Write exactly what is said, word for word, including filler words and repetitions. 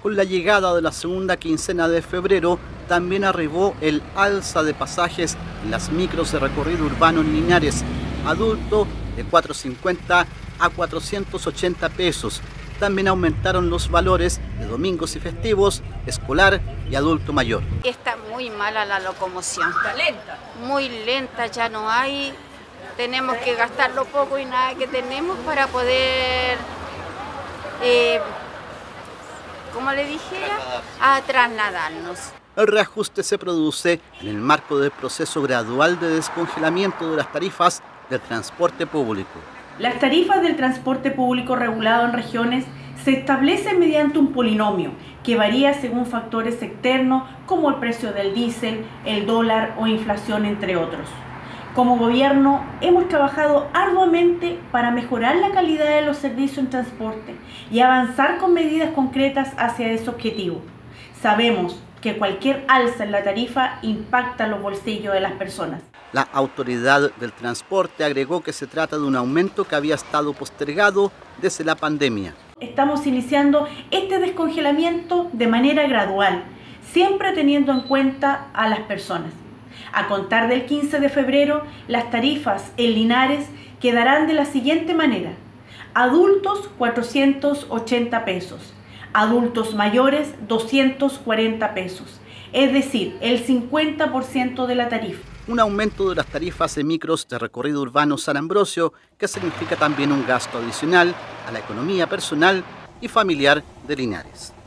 Con la llegada de la segunda quincena de febrero, también arribó el alza de pasajes en las micros de recorrido urbano en Linares, adulto de cuatrocientos cincuenta a cuatrocientos ochenta pesos. También aumentaron los valores de domingos y festivos, escolar y adulto mayor. Está muy mala la locomoción. Está lenta. Muy lenta, ya no hay. Tenemos que gastar lo poco y nada que tenemos para poder, eh, como le dijera, a trasladarnos. El reajuste se produce en el marco del proceso gradual de descongelamiento de las tarifas del transporte público. Las tarifas del transporte público regulado en regiones se establecen mediante un polinomio que varía según factores externos como el precio del diésel, el dólar o inflación, entre otros. Como gobierno hemos trabajado arduamente para mejorar la calidad de los servicios en transporte y avanzar con medidas concretas hacia ese objetivo. Sabemos que cualquier alza en la tarifa impacta los bolsillos de las personas. La autoridad del transporte agregó que se trata de un aumento que había estado postergado desde la pandemia. Estamos iniciando este descongelamiento de manera gradual, siempre teniendo en cuenta a las personas. A contar del quince de febrero, las tarifas en Linares quedarán de la siguiente manera: adultos cuatrocientos ochenta pesos, adultos mayores doscientos cuarenta pesos, es decir, el cincuenta por ciento de la tarifa. Un aumento de las tarifas de micros de recorrido urbano San Ambrosio, que significa también un gasto adicional a la economía personal y familiar de Linares.